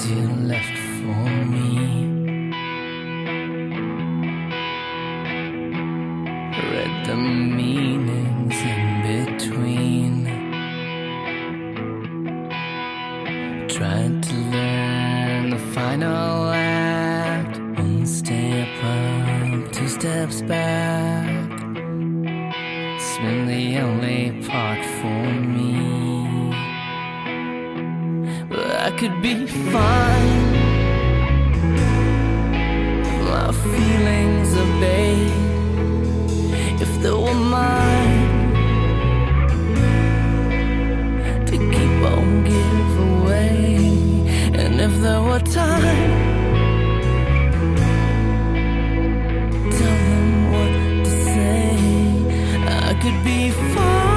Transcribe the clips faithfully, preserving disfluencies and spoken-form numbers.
you left for me. Read the meanings in between. Tried to learn the final act. One step up, two steps back. It's been the only part for me. But I could be fine if my feelings obeyed, if they were mine to keep on give away, and if there were time, tell them what to say. I could be fine.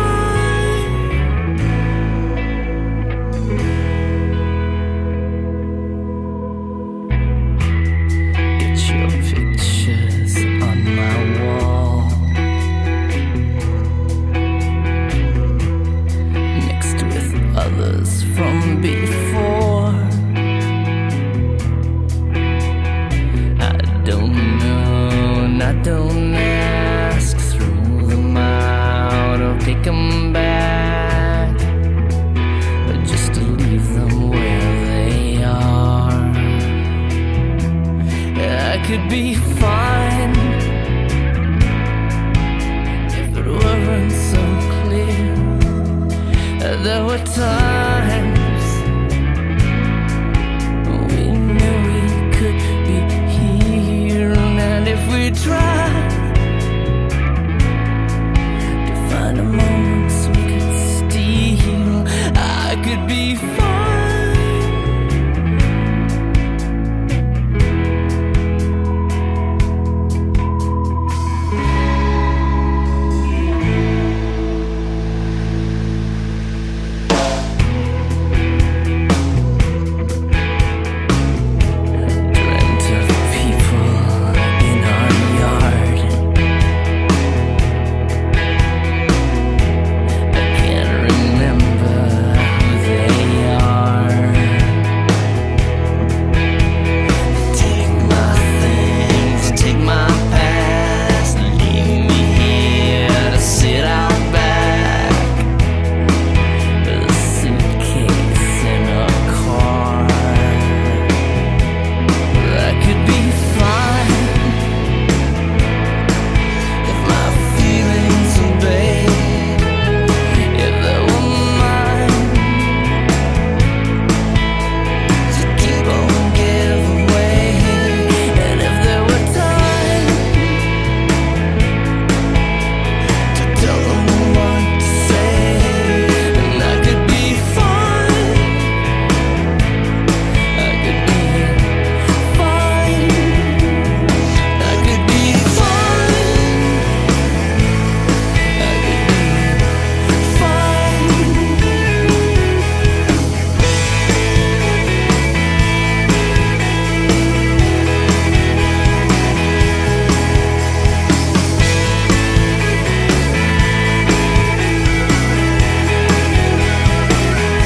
Get your pictures on my wall, mixed with others from before. I don't know, and I don't ask. Throw them out or take them back, but just to leave them where they are. I could be fine if it weren't so clear. There were times we knew we could be here, and if we tried,